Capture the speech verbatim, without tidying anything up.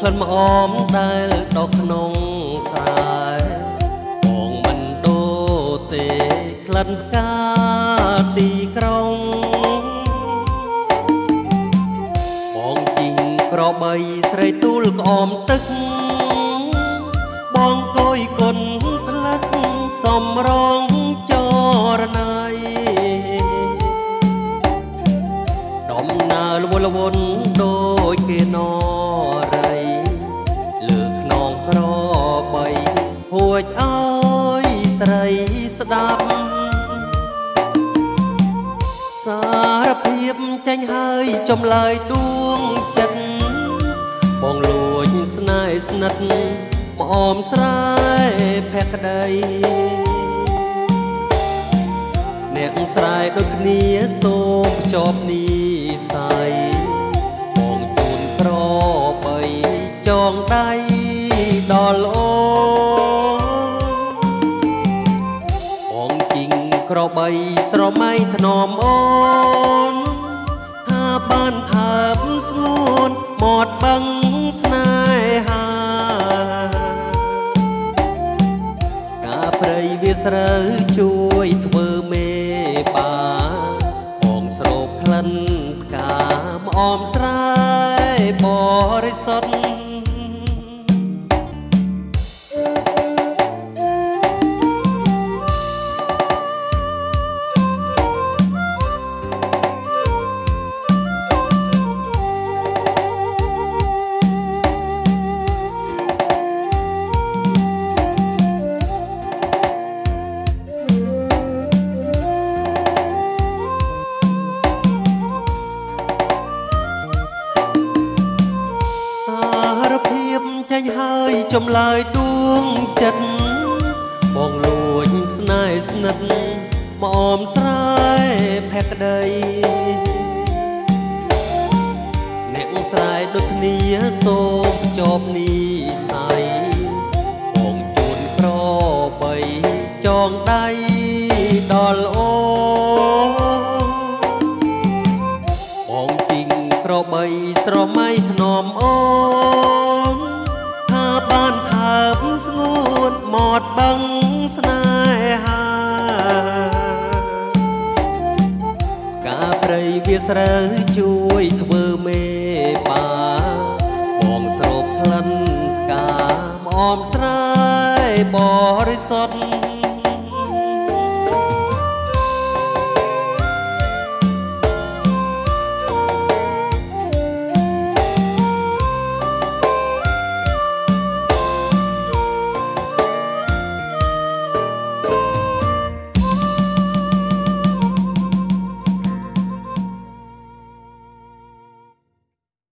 ក្លិនម្អមដែលដកក្នុងស្រែបងមិនដូរទេក្លិនផ្កាទីក្រុងបងជីងក្របីស្រីទូលក្អមទឹកបងកយគុណផ្លឹកសំរងចរណៃដំណើរលវលវនដូចគេនរីលើខ្នងក្របីហួចអើយស្រីស្ដាប់សារភាពចាញ់ហើយចំឡើយដួងចិត្តបងលួចស្នេហ៍ស្និទ្ធមកអមស្រែភក្តីអ្នកស្រែដូចគ្នាសូមជាប់និស័យបងជូនក្របីចងដៃដល់អូបងជីងក្របីស្រមៃថ្នមអូនថាបានថើបស្ងួនមាត់បឹងស្នេហាការព្រៃវាស្រូវជួយធ្វើមេបាបងស្រោបក្លិនផ្កាម្អមស្រែបរិសុទ្ធចាញ់ហើយចំឡើយដួងចិត្តបងលួចស្នេហ៍ស្និទ្ធមកអមស្រែភក្តីអ្នកស្រែដូចគ្នាសូមជាប់និស័យបងជូនក្របីចងដៃដល់អូបងជីងក្របីស្រមៃថ្នមអូបានថើបស្ងួនមាត់បឹងស្នេហាការព្រៃវាស្រូវជួយធ្វើមេបាបងស្រោបក្លិនផ្កាម្អមស្រែបរិសុទ្ធ